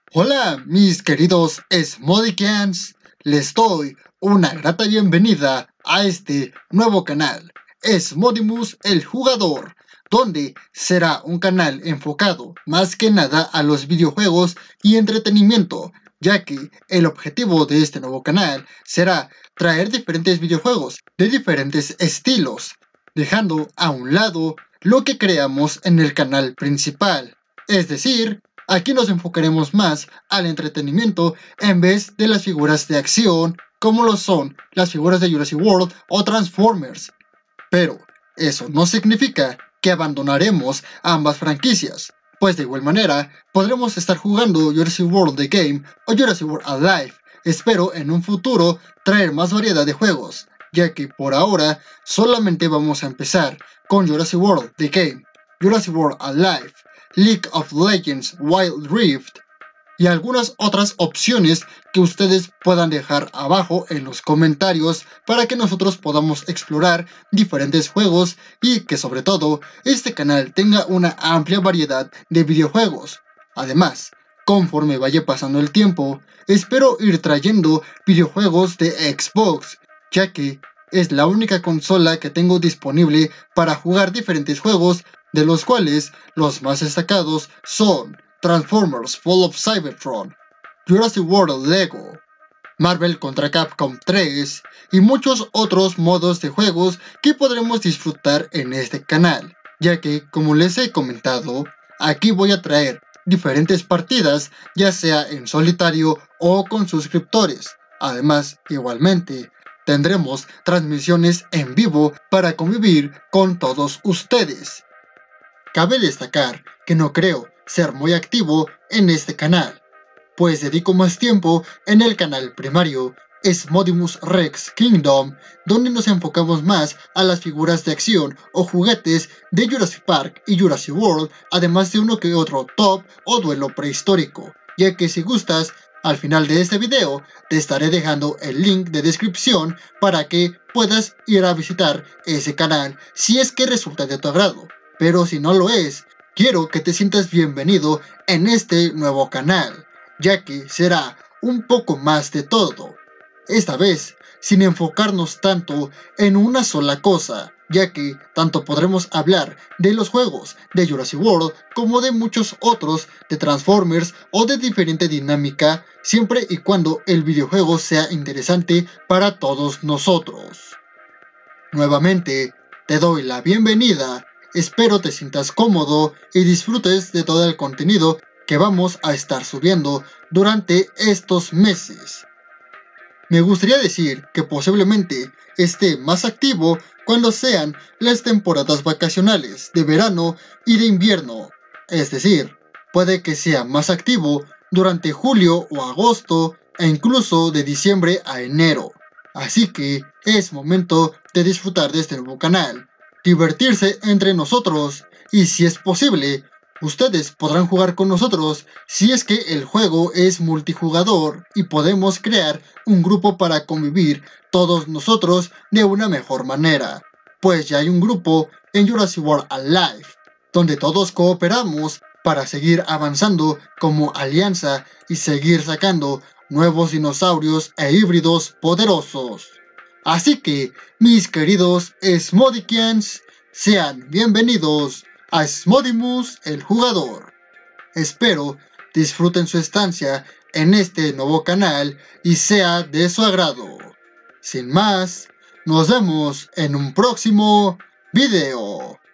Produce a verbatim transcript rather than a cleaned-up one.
Hola mis queridos Smodicans, les doy una grata bienvenida a este nuevo canal, Smodimus el Jugador, donde será un canal enfocado más que nada a los videojuegos y entretenimiento, ya que el objetivo de este nuevo canal será traer diferentes videojuegos de diferentes estilos, dejando a un lado lo que creamos en el canal principal, es decir, aquí nos enfocaremos más al entretenimiento en vez de las figuras de acción como lo son las figuras de Jurassic World o Transformers. Pero eso no significa que abandonaremos ambas franquicias, pues de igual manera podremos estar jugando Jurassic World The Game o Jurassic World Alive. Espero en un futuro traer más variedad de juegos, ya que por ahora solamente vamos a empezar con Jurassic World The Game, Jurassic World Alive, League of Legends Wild Rift y algunas otras opciones que ustedes puedan dejar abajo en los comentarios para que nosotros podamos explorar diferentes juegos y que sobre todo este canal tenga una amplia variedad de videojuegos. Además, conforme vaya pasando el tiempo, espero ir trayendo videojuegos de Xbox, ya que es la única consola que tengo disponible para jugar diferentes juegos, de los cuales los más destacados son Transformers Fall of Cybertron, Jurassic World Lego, Marvel contra Capcom tres y muchos otros modos de juegos que podremos disfrutar en este canal, ya que, como les he comentado, aquí voy a traer diferentes partidas, ya sea en solitario o con suscriptores. Además, igualmente, tendremos transmisiones en vivo para convivir con todos ustedes. Cabe destacar que no creo ser muy activo en este canal, pues dedico más tiempo en el canal primario, Smodimus Rex Kingdom, donde nos enfocamos más a las figuras de acción o juguetes de Jurassic Park y Jurassic World, además de uno que otro top o duelo prehistórico, ya que si gustas, al final de este video te estaré dejando el link de descripción para que puedas ir a visitar ese canal si es que resulta de tu agrado. Pero si no lo es, quiero que te sientas bienvenido en este nuevo canal, ya que será un poco más de todo. Esta vez, sin enfocarnos tanto en una sola cosa, ya que tanto podremos hablar de los juegos de Jurassic World como de muchos otros, de Transformers o de diferente dinámica, siempre y cuando el videojuego sea interesante para todos nosotros. Nuevamente, te doy la bienvenida. Espero te sientas cómodo y disfrutes de todo el contenido que vamos a estar subiendo durante estos meses. Me gustaría decir que posiblemente esté más activo cuando sean las temporadas vacacionales de verano y de invierno. Es decir, puede que sea más activo durante julio o agosto e incluso de diciembre a enero. Así que es momento de disfrutar de este nuevo canal, divertirse entre nosotros y, si es posible, ustedes podrán jugar con nosotros si es que el juego es multijugador y podemos crear un grupo para convivir todos nosotros de una mejor manera, pues ya hay un grupo en Jurassic World Alive, donde todos cooperamos para seguir avanzando como alianza y seguir sacando nuevos dinosaurios e híbridos poderosos. Así que, mis queridos Smodicians, sean bienvenidos a Smodimus el Jugador. Espero disfruten su estancia en este nuevo canal y sea de su agrado. Sin más, nos vemos en un próximo video.